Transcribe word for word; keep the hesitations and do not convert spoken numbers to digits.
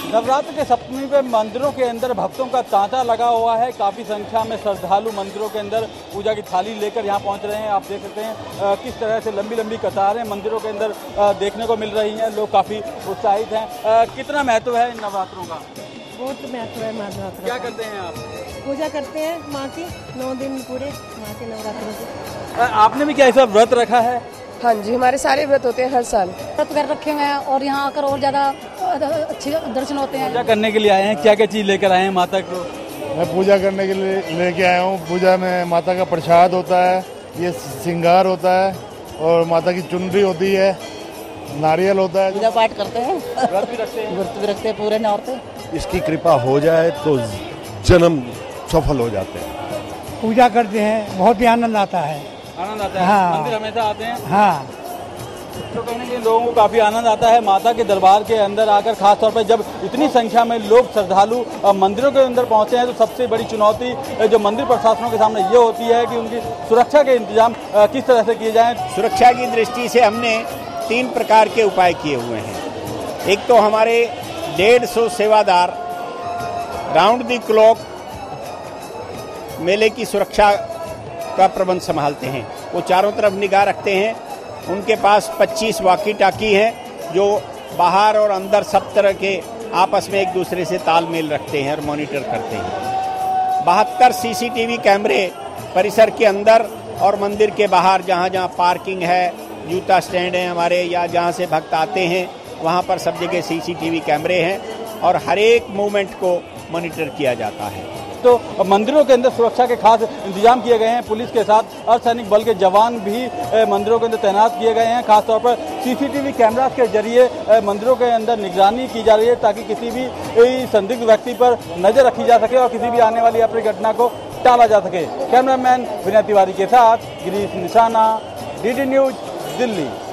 नवरात्र के सप्तमी पे मंदिरों के अंदर भक्तों का तांता लगा हुआ है। काफ़ी संख्या में श्रद्धालु मंदिरों के अंदर पूजा की थाली लेकर यहाँ पहुँच रहे हैं। आप देख सकते हैं किस तरह से लंबी लंबी कतारें मंदिरों के अंदर देखने को मिल रही हैं। लोग काफ़ी उत्साहित हैं। कितना महत्व है इन नवरात्रों का? बहुत महत्व है नवरात्र। क्या करते हैं आप? पूजा करते हैं माँ की, नौ दिन पूरे माँ के नवरात्रों की। आपने भी क्या ऐसा व्रत रखा है? हाँ जी, हमारे सारे व्रत होते हैं हर साल। व्रत कर रखे हैं और यहाँ आकर और ज्यादा अच्छे दर्शन होते हैं। पूजा करने के लिए आए हैं, क्या क्या चीज लेकर आए हैं माता को? मैं पूजा करने के लिए लेके आया हूँ। पूजा में माता का प्रसाद होता है, ये श्रृंगार होता है और माता की चुनरी होती है, नारियल होता है। पूजा पाठ करते हैं, व्रत भी रखते हैं। व्रत भी रखते हैं पूरे नौरते। इसकी कृपा हो जाए तो जन्म सफल हो जाते हैं। पूजा करते हैं, बहुत ही आनंद आता है। आनंद आता है। हाँ। मंदिर हमेशा आते हैं। हाँ, तो कहीं ना कहीं लोगों को काफ़ी आनंद आता है माता के दरबार के अंदर आकर। खास तौर पर जब इतनी संख्या में लोग श्रद्धालु मंदिरों के अंदर पहुंचते हैं तो सबसे बड़ी चुनौती जो मंदिर प्रशासनों के सामने ये होती है कि उनकी सुरक्षा के इंतजाम किस तरह से किए जाएं। सुरक्षा की दृष्टि से हमने तीन प्रकार के उपाय किए हुए हैं। एक तो हमारे डेढ़ सौ सेवादार राउंड दी क्लॉक मेले की सुरक्षा का प्रबंध संभालते हैं। वो चारों तरफ निगाह रखते हैं। उनके पास पच्चीस वाकी टाकी हैं जो बाहर और अंदर सब तरह के आपस में एक दूसरे से तालमेल रखते हैं और मॉनिटर करते हैं। बहत्तर सीसीटीवी कैमरे परिसर के अंदर और मंदिर के बाहर जहाँ जहाँ पार्किंग है, जूता स्टैंड है हमारे, या जहाँ से भक्त आते हैं वहाँ पर सब जगह सीसीटीवी कैमरे हैं और हर एक मूवमेंट को मॉनिटर किया जाता है। तो मंदिरों के अंदर सुरक्षा के खास इंतजाम किए गए हैं। पुलिस के साथ अर्धसैनिक बल के जवान भी मंदिरों के अंदर तैनात किए गए हैं। खासतौर पर सीसीटीवी कैमरा के जरिए मंदिरों के अंदर निगरानी की जा रही है ताकि किसी भी संदिग्ध व्यक्ति पर नजर रखी जा सके और किसी भी आने वाली अप्रिय घटना को टाला जा सके। कैमरामैन विनय तिवारी के साथ गिरीश निशाना, डी डी न्यूज, दिल्ली।